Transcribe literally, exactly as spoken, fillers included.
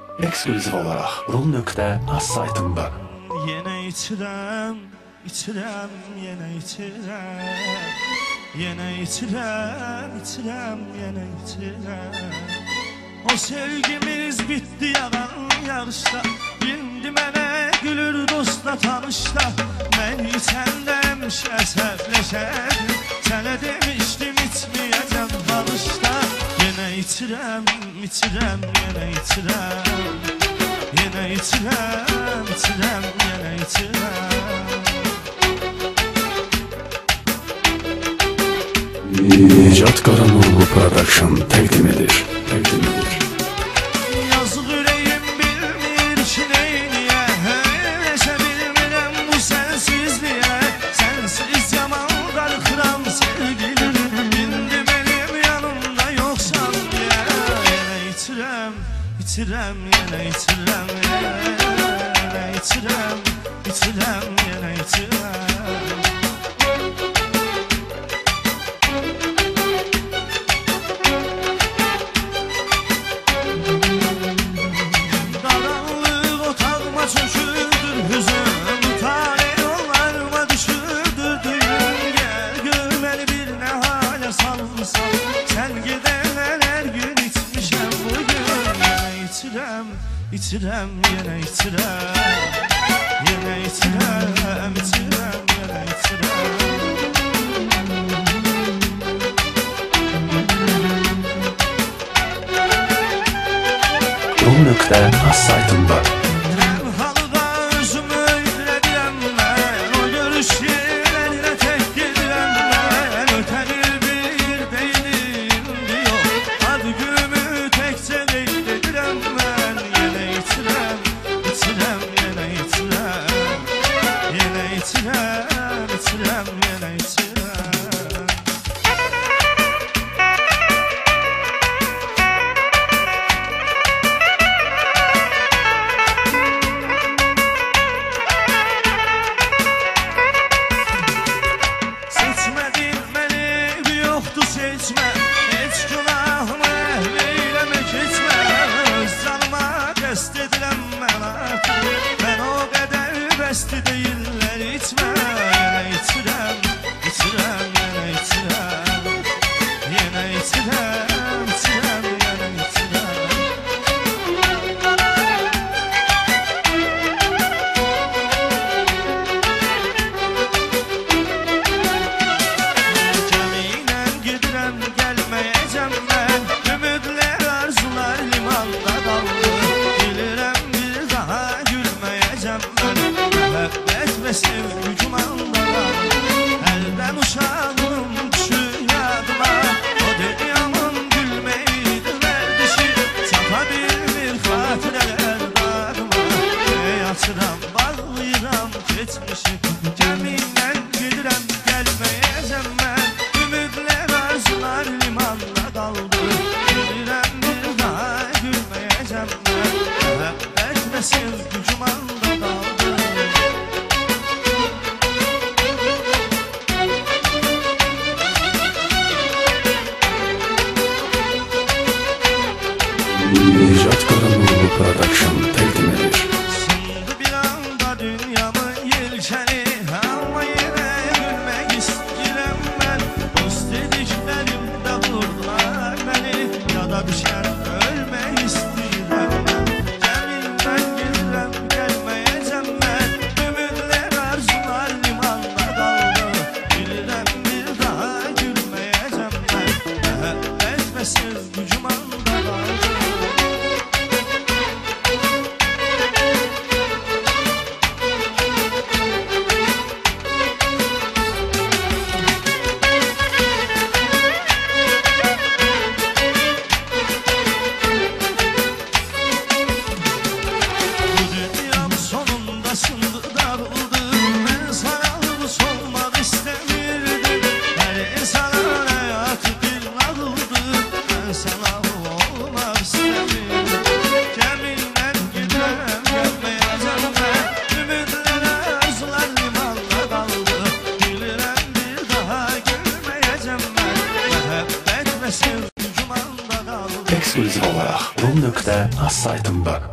Eksklüziv olarak rum nokta az saytımda. Yine itirem, itirem, yine itirem. Yine itirem, itirem, yine itirem. O sevgimiz bitti yalan yarışta. Şimdi mene gülür dostla tanışta. Ben senden şəsəfləşədim. Sənə demiştim itməyəcəm barışda. Yine itirem, itirem, yine itirem. Yine itirem, itirem, yine itirem. Necat Qaranurlu Production təqdim edir. Təqdim edir. Yazıq ürəyim bilmir ki neyniyə. Hövləşə bilmirəm bu sənsizliyə. Sənsiz yaman qarıxıram sevgilim. İndi benim yanımda yoksan diyə. Yenə itirəm, itirəm, yenə itirəm. Yenə itirəm, itirəm, yenə itirəm. İtirem, yine itirem. Yine itirem, itirem, yine itirem. rum nokta az saytımda. Halıda özümü öyledirem ben. O görüş yerlerine tek gidirem ben. Ötenir bir değilim diyor. Ad günümü tekçe bekledirem ben. Yine itirem, itirem, yine itirem. Yine itirem, itirem, yine itirem. Seçmedin beni, bir yoktu seçme. Hiç günahımı eylemek etme. Öz canıma dest edirem ben artık. Ben o kadar besti değiller itme. Yine itirem, itirem, yine itirem. Yine itirem, itirem, yine itirem. Ceminen gidirem, gelmeyeceğim ben. Ümitler, arzular limanda kaldı. Bilirem bir daha gülmeyeceğim ben. Müebbet ve sevgi cumanda kaldı. Elden uşağım düşür yadıma. O dünyamın gülmeydi verdişi. Sapa bir hatireler bağıma. Hayatıram, bağlayıram geçmişi. Ceminen gidirem, gelmeyeceğim ben. Ümitler, arzular limanda kaldı. Bilirem bir daha gülmeyeceğim ben. Müebbet ve sevgi cumanda kaldı. Necat Qaranurlu Production təqdim edir. Sındı bir anda dünyamın yelkeni. Ama yine gülmek isterim ben. Dost dediklerimde vurdular beni. Ya da düşer ölmek isterim ben. Cemilden gidirem, gelmeyeceğim ben. Ümitler, arzular limanda kaldı. Bilirem bir daha gülmeyeceğim ben. Müebbet ve sevgi cumanda kaldı. Bu dünyam sonunda sındı darıldı. Ben sana solmak istemirdim. Her insanın hayatı bir narıldı. Ben sana olmak istemirdim. Cemilden giderem, gelmeyeceğim ben. Ümitler, arzular limanda kaldı. Bilirem bir daha gülmeyeceğim ben. Müebbet ve sevgi cumanda kaldı. Eksklüziv olarak rum nokta az saytımda.